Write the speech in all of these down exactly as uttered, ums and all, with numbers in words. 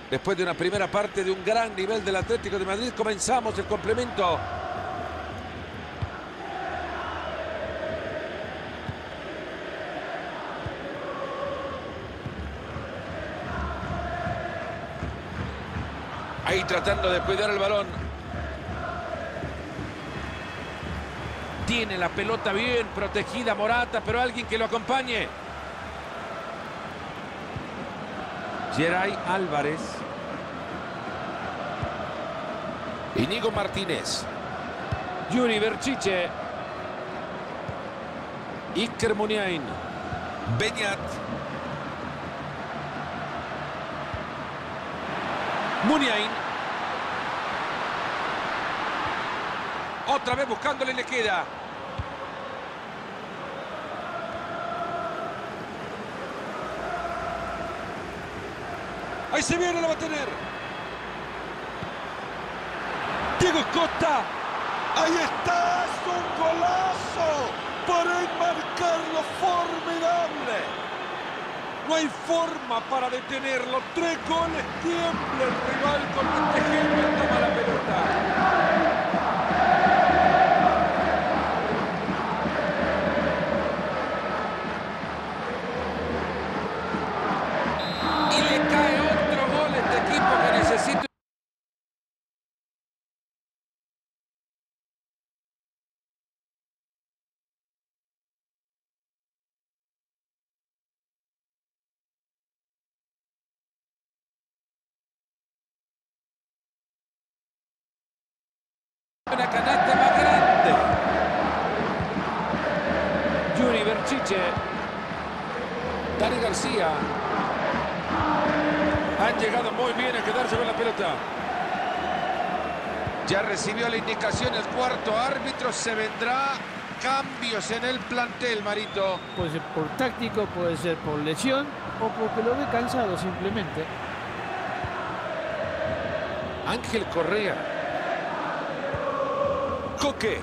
Después de una primera parte de un gran nivel del Atlético de Madrid, comenzamos el complemento. Ahí tratando de cuidar el balón. Tiene la pelota bien protegida Morata, pero alguien que lo acompañe. Geray Álvarez. Íñigo Martínez. Yuri Berchiche. Iker Muniain. Beñat. Muniain. Otra vez buscándole, le queda. Ahí se viene, lo va a tener. Diego Costa. Ahí está, es un golazo para enmarcarlo, formidable. No hay forma para detenerlo. Tres goles, tiembla el rival con este genio. Toma la pelota. Una canasta más grande. Yuri Berchiche. Dani García. Han llegado muy bien a quedarse con la pelota. Ya recibió la indicación el cuarto árbitro. Se vendrá cambios en el plantel, Marito. Puede ser por táctico, puede ser por lesión o porque lo ve cansado simplemente. Ángel Correa. Coque.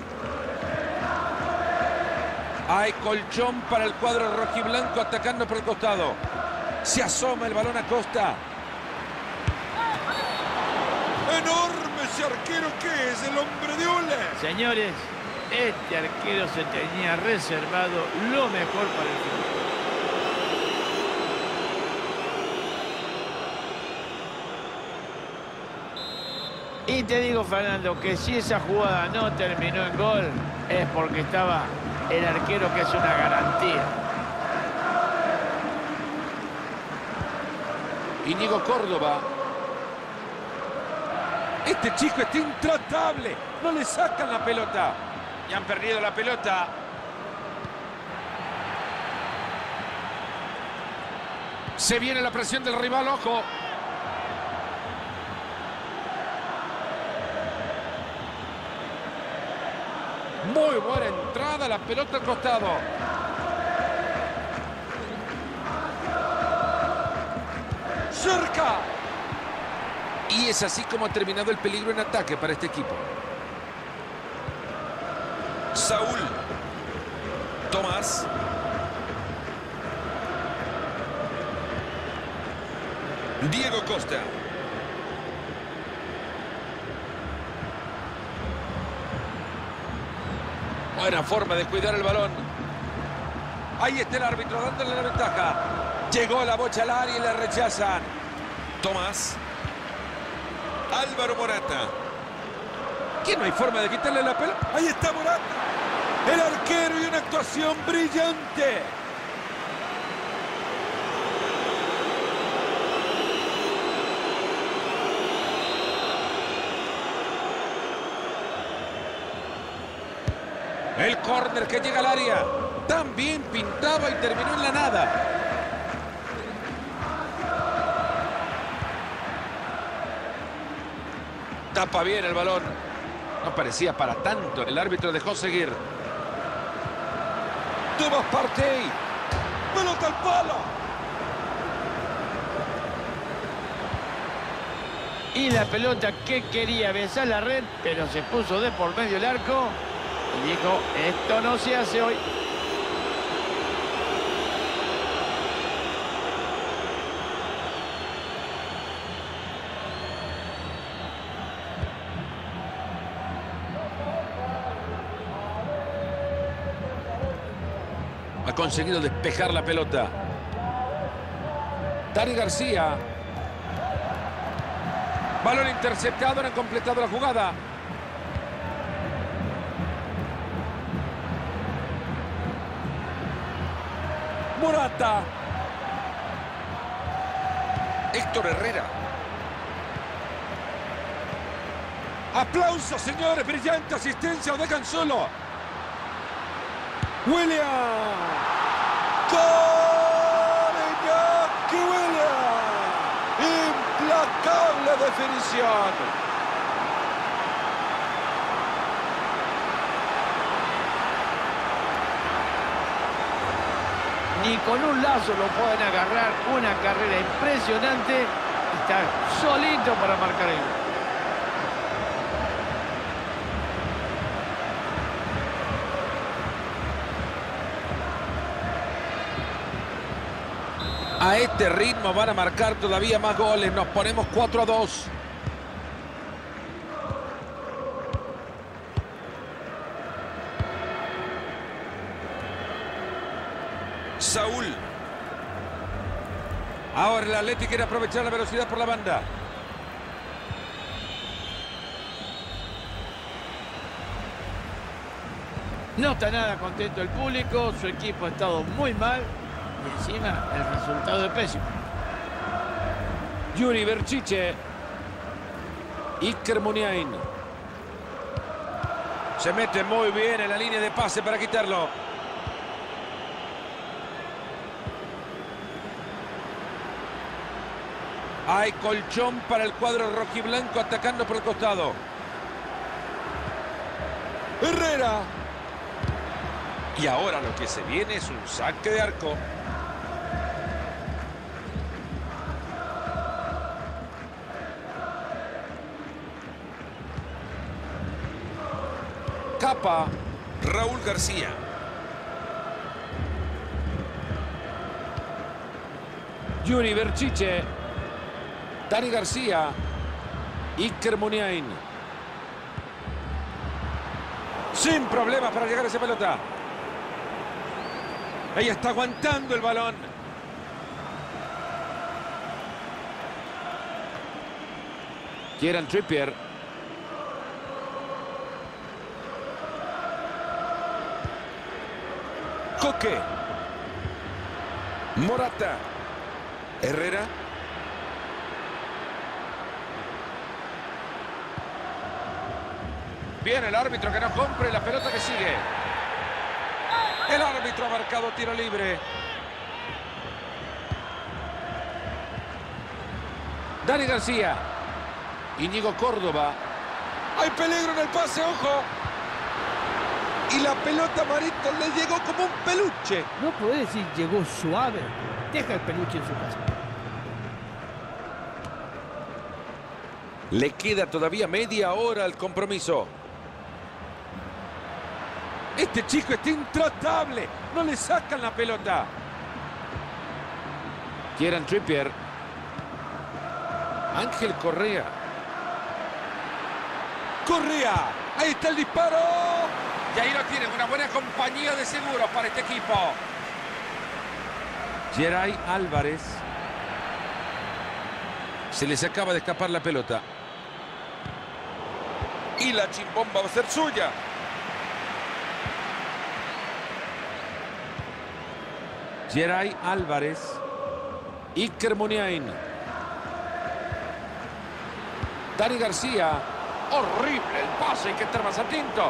Hay colchón para el cuadro rojiblanco atacando por el costado. Se asoma el balón a Costa. Enorme ese arquero que es el hombre de hule. Señores, este arquero se tenía reservado lo mejor para el fútbol. Y te digo, Fernando, que si esa jugada no terminó en gol, es porque estaba el arquero, que es una garantía. Íñigo Córdoba. Este chico está intratable. No le sacan la pelota. Y han perdido la pelota. Se viene la presión del rival, ojo. Muy buena entrada, la pelota al costado. Cerca. Y es así como ha terminado el peligro en ataque para este equipo. Saúl. Tomás. Diego Costa. Buena forma de cuidar el balón. Ahí está el árbitro dándole la ventaja. Llegó la bocha al área y la rechazan. Tomás. Álvaro Morata. ¿Qué no hay forma de quitarle la pelota? Ahí está Morata. El arquero y una actuación brillante. El córner que llega al área. También pintaba y terminó en la nada. Tapa bien el balón. No parecía para tanto. El árbitro dejó seguir. Tomás Partey. Pelota al palo. Y la pelota que quería besar la red, pero se puso de por medio el arco. Y dijo, esto no se hace hoy. Ha conseguido despejar la pelota. Dani García. Balón interceptado, no han completado la jugada. Morata. Héctor Herrera. Aplausos, señores. Brillante asistencia. Lo dejan solo. William. ¡Gol! Iñaki William. Implacable definición. Ni con un lazo lo pueden agarrar. Una carrera impresionante. Está solito para marcar el gol. A este ritmo van a marcar todavía más goles. Nos ponemos cuatro a dos. Saúl. Ahora el Atlético quiere aprovechar la velocidad por la banda. No está nada contento el público. Su equipo ha estado muy mal. Y encima el resultado es pésimo. Yuri Berchiche. Iker Muniain. Se mete muy bien en la línea de pase para quitarlo. Hay colchón para el cuadro rojiblanco atacando por el costado. Herrera. Y ahora lo que se viene es un saque de arco. Capa. Raúl García. Yuri Berchiche. Dani García. Iker Muniain. Sin problemas para llegar a esa pelota. Ella está aguantando el balón. Kieran Trippier. Coque. Morata. Herrera. Bien el árbitro que no compre la pelota que sigue. El árbitro ha marcado tiro libre. Dani García. Íñigo Córdoba. Hay peligro en el pase, ojo. Y la pelota a Marito le llegó como un peluche. No puede decir llegó suave. Deja el peluche en su casa. Le queda todavía media hora al compromiso. Este chico está intratable. No le sacan la pelota. Kieran Trippier. Ángel Correa. Correa. Ahí está el disparo. Y ahí lo tienen. Una buena compañía de seguros para este equipo. Geray Álvarez. Se les acaba de escapar la pelota. Y la chimbomba va a ser suya. Geray Álvarez. Iker Muniain. Dani García. Horrible el pase, hay que estar más atento.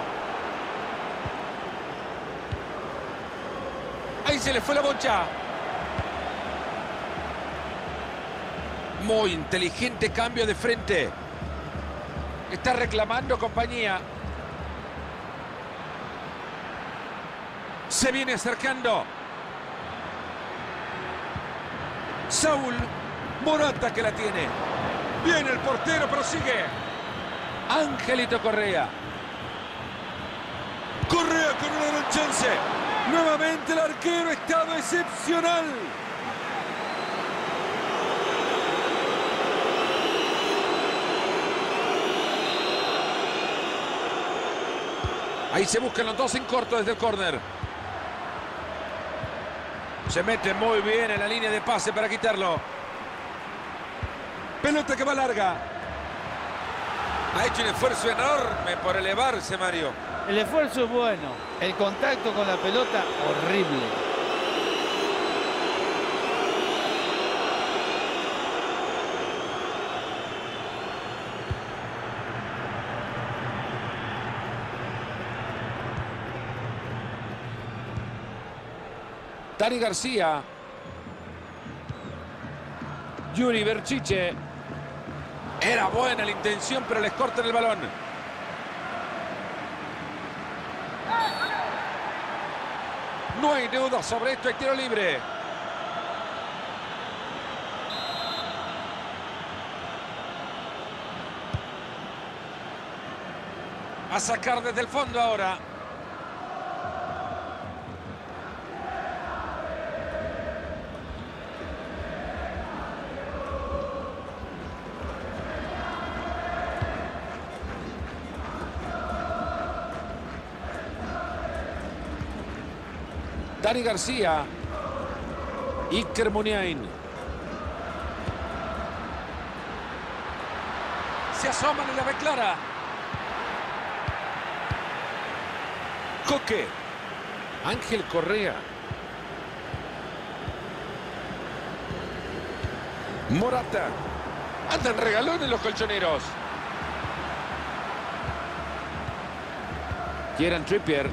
Ahí se le fue la bocha. Muy inteligente cambio de frente. Está reclamando compañía. Se viene acercando. Saúl. Morata que la tiene. Viene el portero, prosigue. Angelito Correa. Correa con una gran chance. Nuevamente el arquero ha estado excepcional. Ahí se buscan los dos en corto desde el córner. Se mete muy bien en la línea de pase para quitarlo. Pelota que va larga. Ha hecho un esfuerzo enorme por elevarse, Mario. El esfuerzo es bueno. El contacto con la pelota, horrible. Dani García. Yuri Berchiche. Era buena la intención, pero les cortan el balón. No hay duda sobre esto, hay tiro libre. A sacar desde el fondo ahora. Dani García. Iker Muniain. Se asoman y la ve clara. Coque. Ángel Correa. Morata. Andan regalones los colchoneros. Kieran Trippier.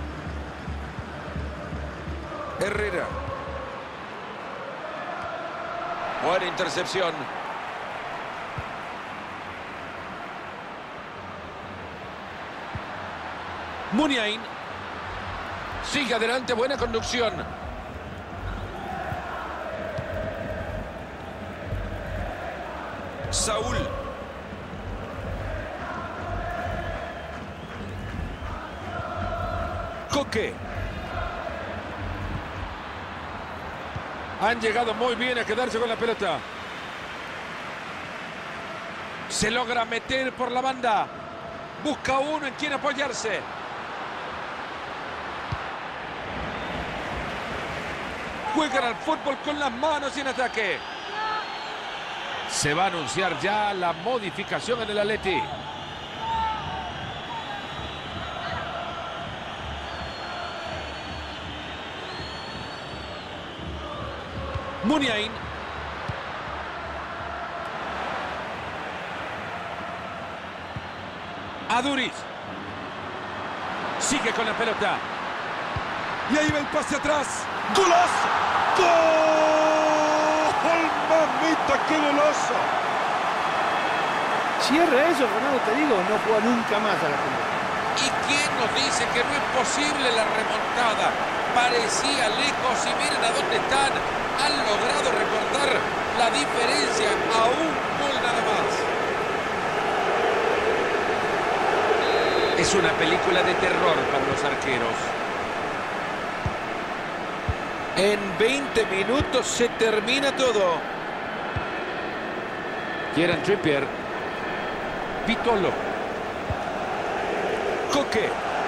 Herrera. Buena intercepción. Muniain. Sigue adelante, buena conducción. Saúl. Coque. Han llegado muy bien a quedarse con la pelota. Se logra meter por la banda. Busca uno en quien apoyarse. Juegan al fútbol con las manos y en ataque. Se va a anunciar ya la modificación en el Atleti. Muniain. Aduriz. Sigue con la pelota. Y ahí va el pase atrás. ¡Golazo! ¡Gol! ¡Mamita, qué goloso! Cierra eso, Fernando, te digo, no juega nunca más a la pelota. ¿Y quién nos dice que no es posible la remontada? Parecía lejos y miren a dónde están. Han logrado recortar la diferencia a un gol nada más. Es una película de terror para los arqueros. En veinte minutos se termina todo. Kieran Trippier. Vitolo. Coque.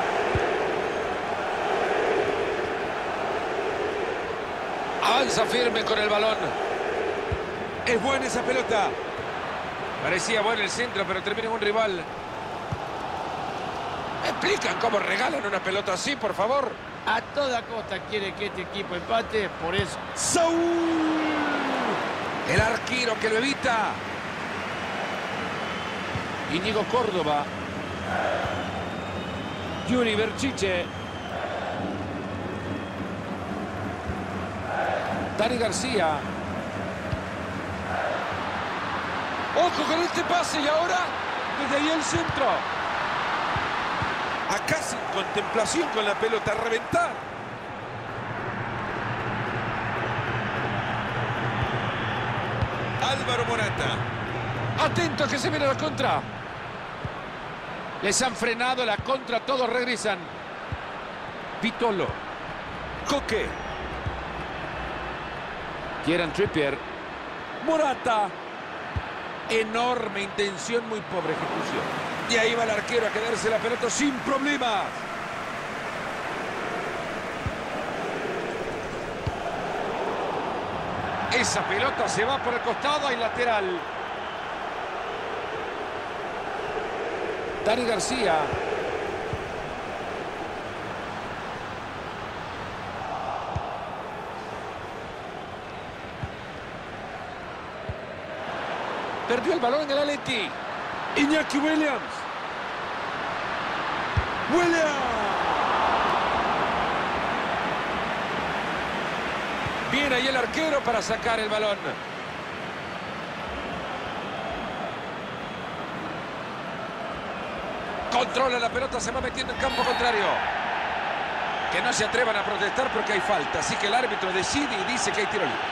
Avanza firme con el balón. Es buena esa pelota. Parecía bueno el centro, pero termina en un rival. ¿Me explican cómo regalan una pelota así, por favor? A toda costa quiere que este equipo empate, por eso. Saúl. El arquero que lo evita. Íñigo Córdoba. Yuri Berchiche. Dani García. Ojo con este pase y ahora desde ahí el centro. Acá sin contemplación con la pelota a reventar. Álvaro Morata. Atento que se viene la contra. Les han frenado la contra, todos regresan. Vitolo. Coque. Kieran Trippier. Morata. Enorme intención, muy pobre ejecución. Y ahí va el arquero a quedarse la pelota sin problemas. Esa pelota se va por el costado y lateral. Dani García. Perdió el balón en el Atleti. Iñaki Williams. Williams. Viene ahí el arquero para sacar el balón. Controla la pelota, se va metiendo en campo contrario. Que no se atrevan a protestar porque hay falta. Así que el árbitro decide y dice que hay tiro libre.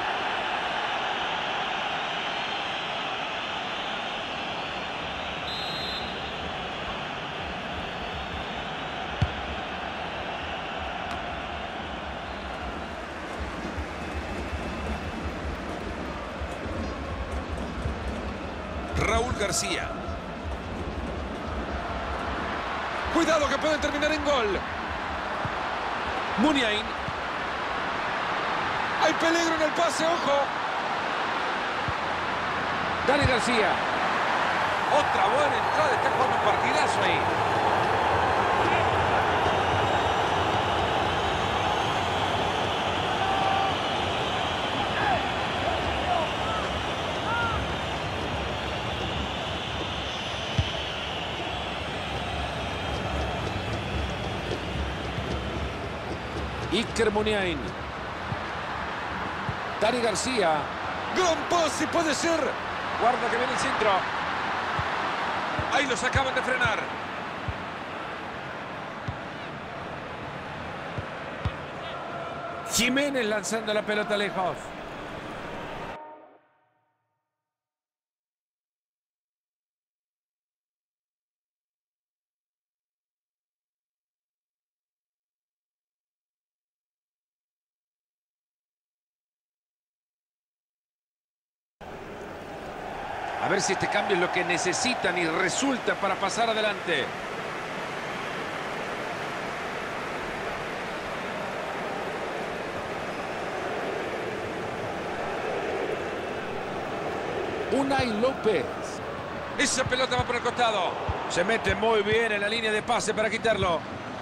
Raúl García. Cuidado que pueden terminar en gol. Muniain. Hay peligro en el pase, ojo. Dani García. Otra buena entrada, está jugando un partidazo ahí. Iker Muniain. Dani García. Gran pase, puede ser. Guarda que viene el centro. Ahí los acaban de frenar. Jiménez lanzando la pelota lejos. A ver si este cambio es lo que necesitan y resulta para pasar adelante. Unai López. Esa pelota va por el costado. Se mete muy bien en la línea de pase para quitarlo.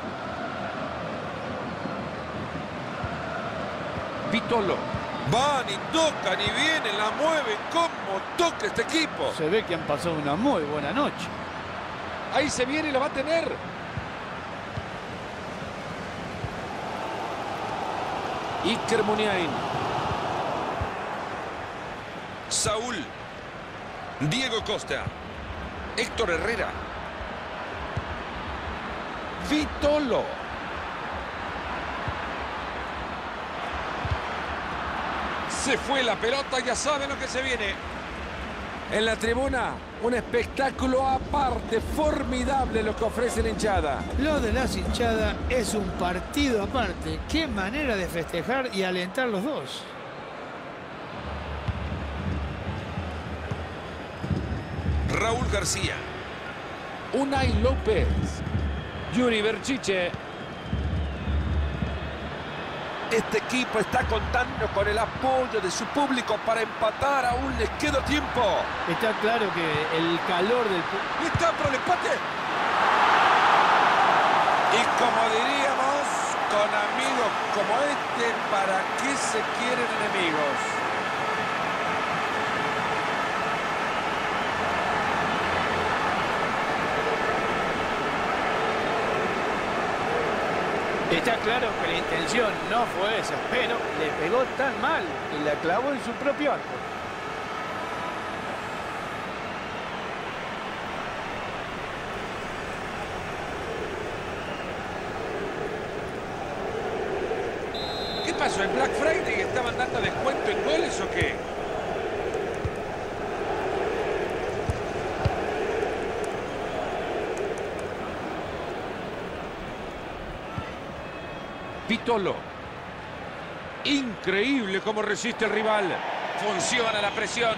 Vitolo. Van y tocan y vienen, la mueven. ¿Cómo toca este equipo? Se ve que han pasado una muy buena noche. Ahí se viene y lo va a tener. Iker Muniain. Saúl. Diego Costa. Héctor Herrera. Vitolo. Se fue la pelota, ya saben lo que se viene. En la tribuna, un espectáculo aparte, formidable lo que ofrece la hinchada. Lo de las hinchadas es un partido aparte. Qué manera de festejar y alentar los dos. Raúl García. Unai López. Yuri Berchiche. Este equipo está contando con el apoyo de su público para empatar. Aún les queda tiempo. Está claro que el calor del... Y está por el empate. Y como diríamos, con amigos como este, ¿para qué se quieren enemigos? Está claro que la intención no fue esa, pero le pegó tan mal y la clavó en su propio arco. ¿Qué pasó? ¿En Black Friday estaban dando descuento en goles o qué? Vitolo. Increíble cómo resiste el rival. Funciona la presión.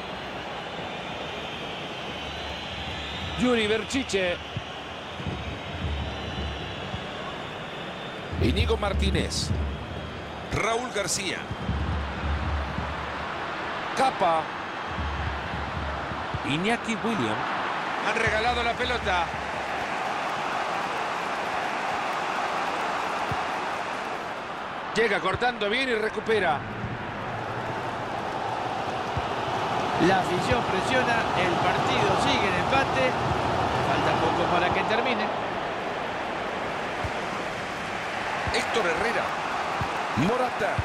Yuri Berchiche. Íñigo Martínez. Raúl García. Capa. Iñaki Williams. Han regalado la pelota. Llega cortando bien y recupera. La afición presiona, el partido sigue en empate. Falta poco para que termine. Héctor Herrera. Morata.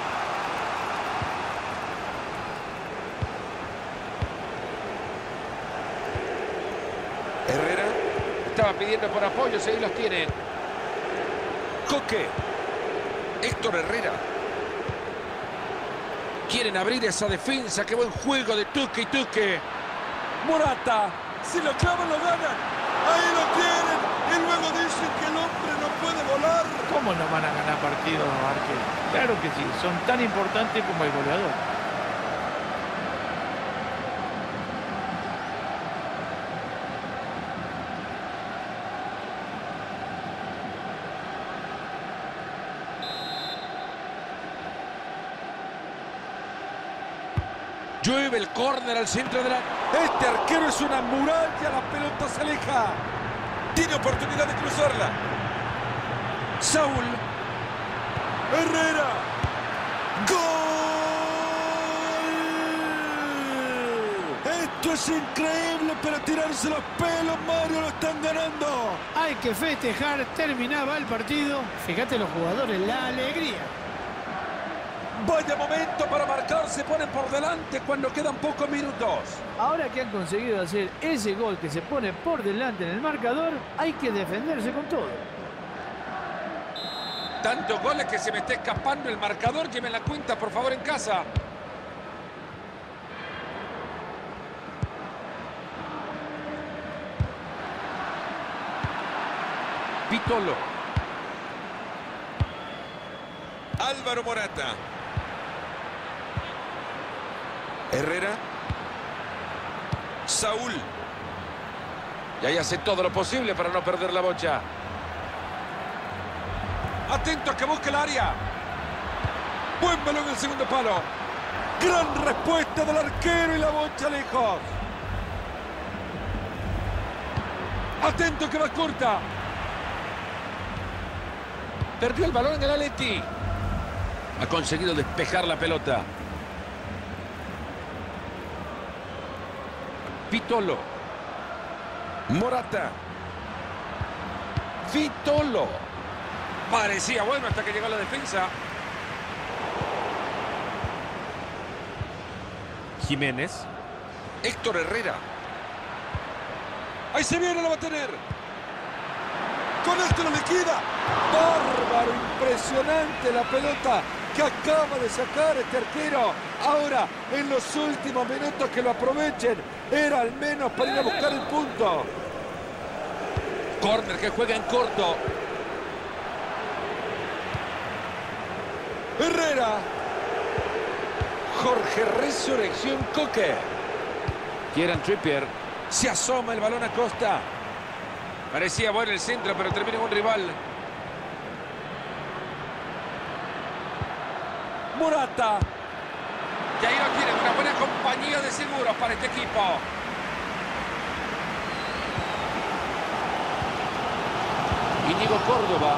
Herrera. Estaba pidiendo por apoyos, ahí los tiene. Coque. Héctor Herrera. Quieren abrir esa defensa. Qué buen juego de Tuque y Tuque. Morata. Si lo clavan, lo ganan. Ahí lo tienen. Y luego dicen que el hombre no puede volar. ¿Cómo no van a ganar partidos, arqueros? Claro que sí. Son tan importantes como el goleador. Llueve el córner al centro de la... Este arquero es una muralla, la pelota se aleja. Tiene oportunidad de cruzarla. Saúl. Herrera. ¡Gol! Esto es increíble, pero tirarse los pelos, Mario, lo están ganando. Hay que festejar, terminaba el partido. Fíjate los jugadores, la alegría. Vaya momento para marcar, se ponen por delante cuando quedan pocos minutos. Ahora que han conseguido hacer ese gol que se pone por delante en el marcador, hay que defenderse con todo. Tantos goles que se me está escapando el marcador. Lleven la cuenta, por favor, en casa. Vitolo. Álvaro Morata. Herrera. Saúl. Y ahí hace todo lo posible para no perder la bocha. Atento a que busque el área. Buen balón en el segundo palo. Gran respuesta del arquero y la bocha lejos. Atento que va corta. Perdió el balón en el Atleti. Ha conseguido despejar la pelota. Vitolo. Morata. Vitolo. Parecía bueno hasta que llegó la defensa. Jiménez. Héctor Herrera. Ahí se viene, lo va a tener. Con esto lo liquida. Bárbaro, impresionante la pelota que acaba de sacar este arquero. Ahora, en los últimos minutos que lo aprovechen. Era al menos para ir a buscar el punto. Córner que juega en corto. Herrera. Jorge Resurrección Coque. Kieran Trippier. Se asoma el balón a Costa. Parecía bueno el centro, pero termina con un rival. Morata. Y ahí lo tiene, una buena compañía de seguros para este equipo. Íñigo Córdoba.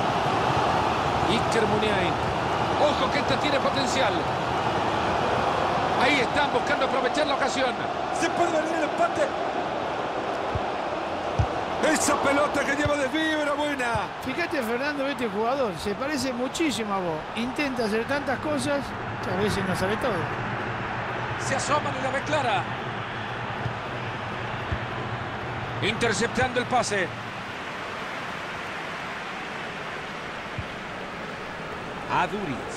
Iker Muniain. Ojo que esta tiene potencial. Ahí están buscando aprovechar la ocasión. Se puede venir el empate. Esa pelota que lleva desvío era buena. Fíjate, Fernando, este jugador se parece muchísimo a vos. Intenta hacer tantas cosas que a veces no sale todo. Se asoman y la ve clara. Interceptando el pase. Aduriz.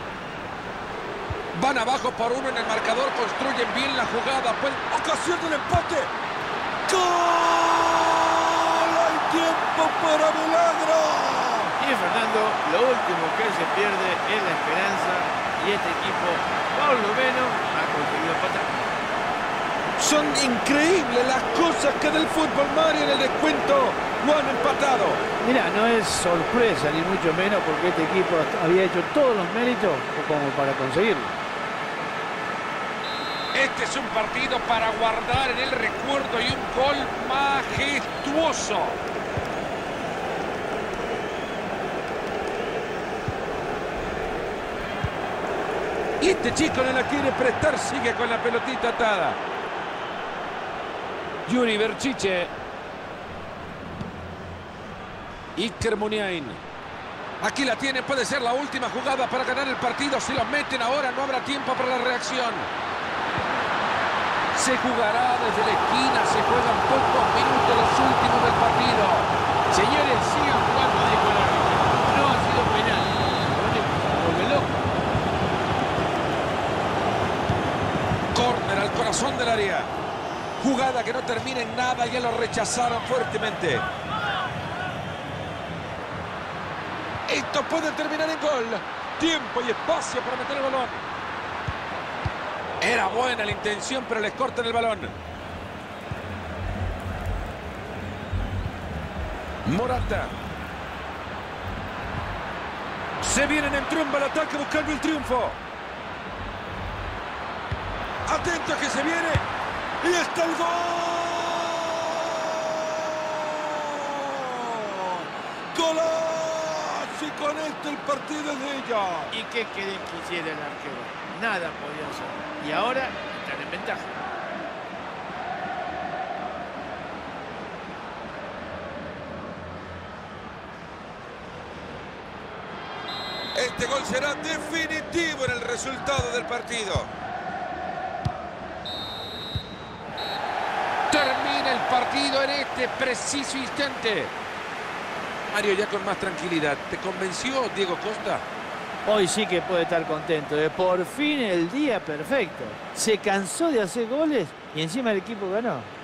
Van abajo por uno en el marcador. Construyen bien la jugada. Pues, ocasión del empate. ¡Gol! ¡Tiempo para milagro! Y Fernando, lo último que se pierde es la esperanza. Y este equipo, por lo menos, ha conseguido empatar. Son increíbles las cosas que del fútbol, Mario, en el descuento lo han empatado. Mira, no es sorpresa, ni mucho menos, porque este equipo había hecho todos los méritos como para conseguirlo. Este es un partido para guardar en el recuerdo y un gol majestuoso. Y este chico no la quiere prestar, sigue con la pelotita atada. Yuri Berchiche. Iker Muniain. Aquí la tiene, puede ser la última jugada para ganar el partido. Si lo meten ahora no habrá tiempo para la reacción. Se jugará desde la esquina, se juegan pocos minutos los últimos del partido. Señores, sigan jugando, dijo el árbitro. No ha sido penal. Se vuelve loco. Córner al corazón del área. Jugada que no termina en nada, ya lo rechazaron fuertemente. Esto puede terminar en gol. Tiempo y espacio para meter el balón. Era buena la intención, pero les cortan el balón. Morata. Se vienen en tromba al ataque buscando el triunfo. Atento que se viene. Y está el gol. ¡Golazo! Y con esto el partido es de ella. ¿Y qué querés que hiciera el arquero? Nada podía hacer. Y ahora están en ventaja. Este gol será definitivo en el resultado del partido. Termina el partido en este preciso instante. Mario ya con más tranquilidad. ¿Te convenció Diego Costa? Hoy sí que puede estar contento. De por fin el día perfecto. Se cansó de hacer goles y encima el equipo ganó.